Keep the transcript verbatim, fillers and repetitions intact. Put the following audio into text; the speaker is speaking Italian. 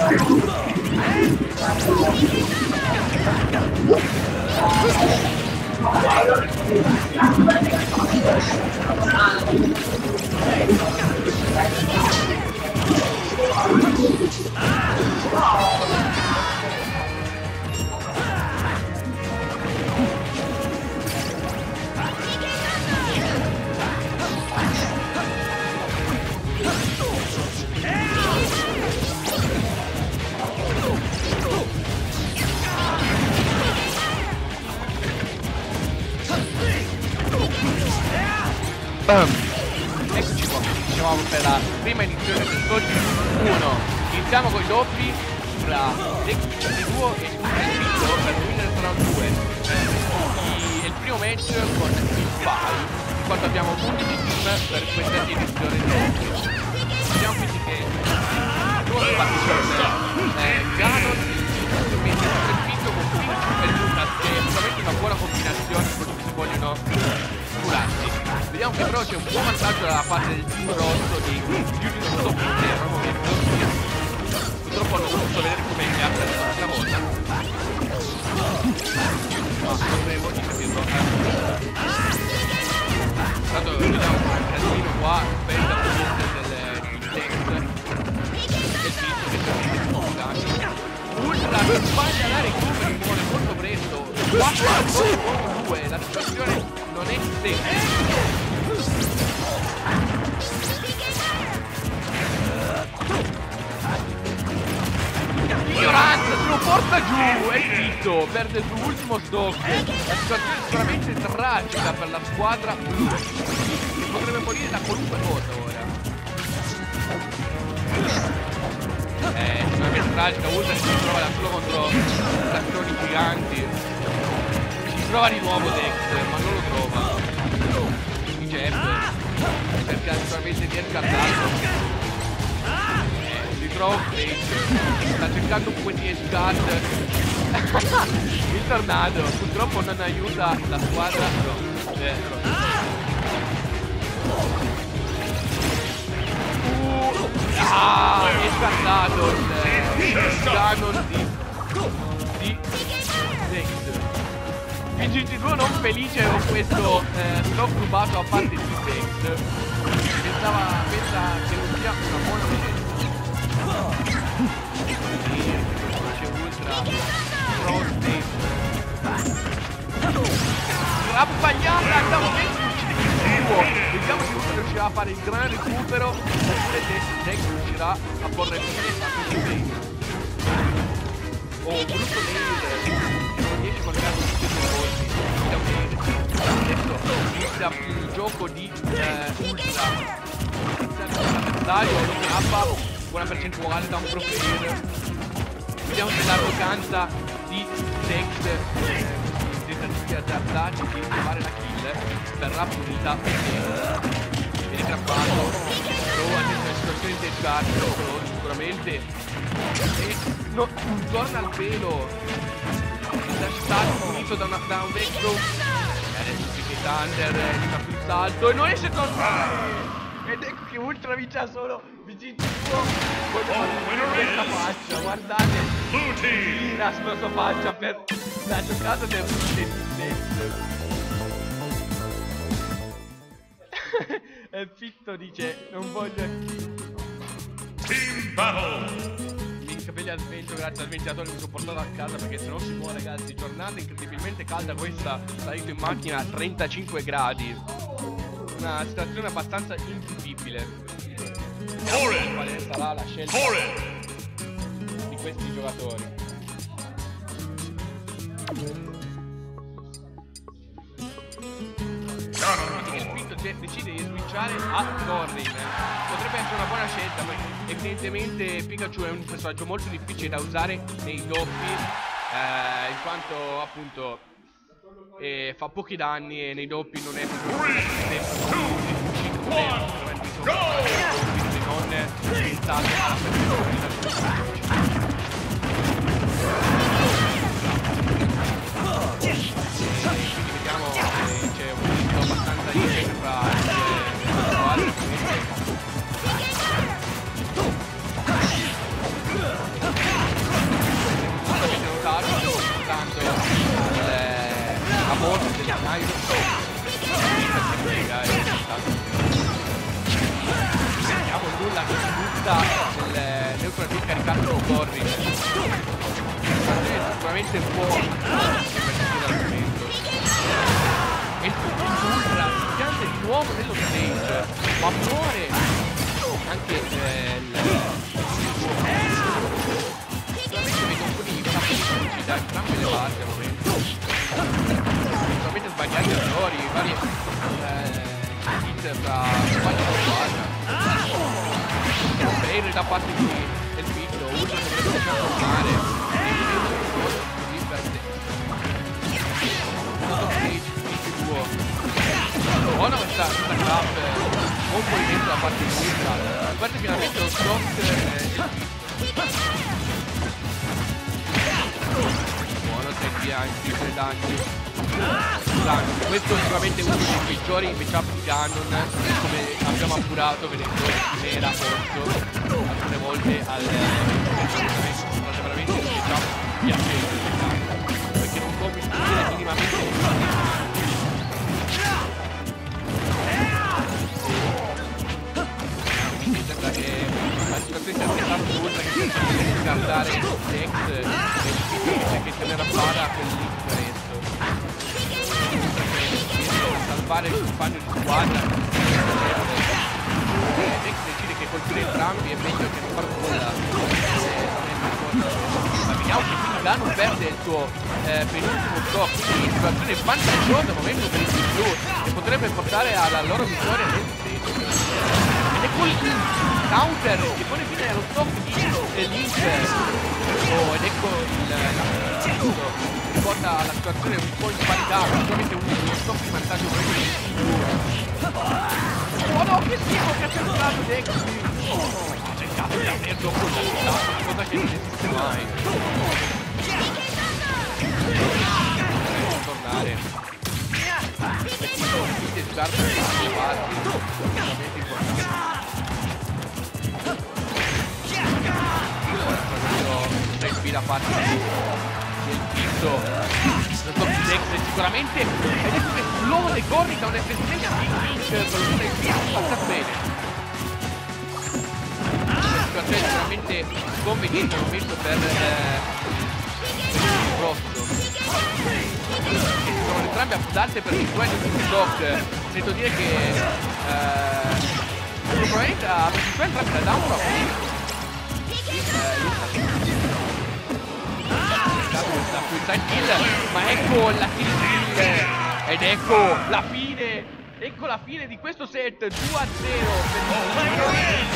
Eccoci qua, dicevamo per la prima edizione di Scotti uno. Iniziamo con i doppi tra Dex duo e Vito per Winner Round due. È il primo match con il Pai, in quanto abbiamo undici team per questa edizione di doppi. Vediamo quindi che il primo partito è Ganon, il Vito con Pink e Lucas, che è sicuramente una buona combinazione per cui si vogliono curarsi. Vediamo che però c'è un buon vantaggio dalla parte del team rosso di più di tutto intero al momento. Purtroppo non ho potuto vedere come gli altri questa volta. Ma dovevo capirlo. Tanto vediamo un casino qua per la posizione del Dex del visto che sta molto danni. Ultra non sbaglia la recuperi, muore molto presto. quattro contro due, la situazione non è semplice. Ignoranza se lo porta giù e Vito perde il suo ultimo stock. La situazione è sicuramente tragica per la squadra blu, che potrebbe morire da qualunque cosa ora. Eh, sicuramente tragica. Ultra si trova da solo contro campioni giganti. Si trova di nuovo Dex, ma non lo trova. Quindi Jeff cerca sicuramente di riscattarlo. Si trova Dex, sta cercando un po' di escart. Il tornado purtroppo non aiuta la squadra. No. Eh, no. Uh, ah, è scattato il Ganon di di Dex. Il G T due non felice con questo eh, stop rubato a parte di Dex. Pensava, pensa che non sia una buona scelta. C'è Ultra Frosty. Rappagliata da un Dex che uccide il vediamo se Ultra riuscirà a fare il gran recupero oppure Dex riuscirà a porre fine a questo Dex. Oh, brutto Nail, non riesce a collegare tutti i suoi colpi. Adesso inizia il gioco di eh, Ultra. Inizia l'avversario, lo chiappa, buona percentuale da un pro player. Vediamo se l'arroganza di Dex, eh, tentativi azzardati di trovare la kill, verrà punita perché viene grappato. Trova questa situazione di edgeguard, sicuramente. E no, torna al pelo. È stato punito da, una, da un vecchio. E adesso si che Thunder gli fa più salto e non riesce a tornare. Ed ecco che Ultra vince solo V G T due. Questa faccia, guardate. Tira sulla sua faccia per la giocata del Dex. E il Fitto dice non voglio. Team Battle! I capelli al vento grazie al ventilatore che mi sono portato a casa perché se no si muore ragazzi. Giornata incredibilmente calda questa, salito in macchina a trentacinque gradi. Una situazione abbastanza incredibile. Vediamo quale sarà la scelta di questi giocatori. Il Fitto decide di switchare a Corrin. Potrebbe essere una buona scelta perché evidentemente Pikachu è un personaggio molto difficile da usare nei doppi, eh, in quanto appunto eh, fa pochi danni e nei doppi non è proprio difficile non pensato alla perfezione. Vediamo se c'è un punto abbastanza easy fra le squadre. Iron vediamo nulla che si butta nel neutral pick caricato con Corri, sicuramente può e il ultra si pianta di nuovo nello stage, ma muore anche eh, il sicuramente vedo un po' di capacità da entrambe le parti al momento, sicuramente sbagliati errori, vari eh, hit fra sbagli di squadra, Bale da parte di del piccolo, ultra che dovrebbe trasformare così per buona questa questa clap, buon movimento da parte di Ultra, parte finalmente lo shock eh, buono tre via in tre danni. Questo è sicuramente uno dei peggiori matchup di Ganon, come abbiamo appurato vedendo che era porto alcune volte al state veramente un matchup piacevole, perché non può mischiare minimamente. Sembra che la situazione sia abbastanza brutta, che cerca di scartare Dex e che tenere a para per l'interesse a salvare il compagno di squadra. Dex decide che colpire entrambi è meglio che non far nulla, ma vediamo che quindi Ganon perde il suo eh, penultimo shock, quindi situazione vantaggiosa al momento per il Blu che potrebbe portare alla loro vittoria nel stesso. Ed è quel counter che pone fine allo stop di Link, oh, ed ecco il che porta alla situazione un po' in parità, sicuramente uno stop di vantaggio per oh no, che schifo che ha centrato Dex, oh, ha cercato di averlo con la vita, una cosa che non esiste mai. Tornare e quindi scarpa le parti sicuramente importante. Ora da parte del pizzo lo stop di Dex sicuramente, ed ecco che l'uomo dei corri da un'efficienza di Link per lo step passa bene. La situazione è sicuramente conveniente al momento per il Frosto, che sono entrambi affidate per il duello di shock. Sento dire che eh, probabilmente ha vinto entrambi da down la full kill, ma ecco la kill kill ed ecco la fine, ecco la fine di questo set due a zero per il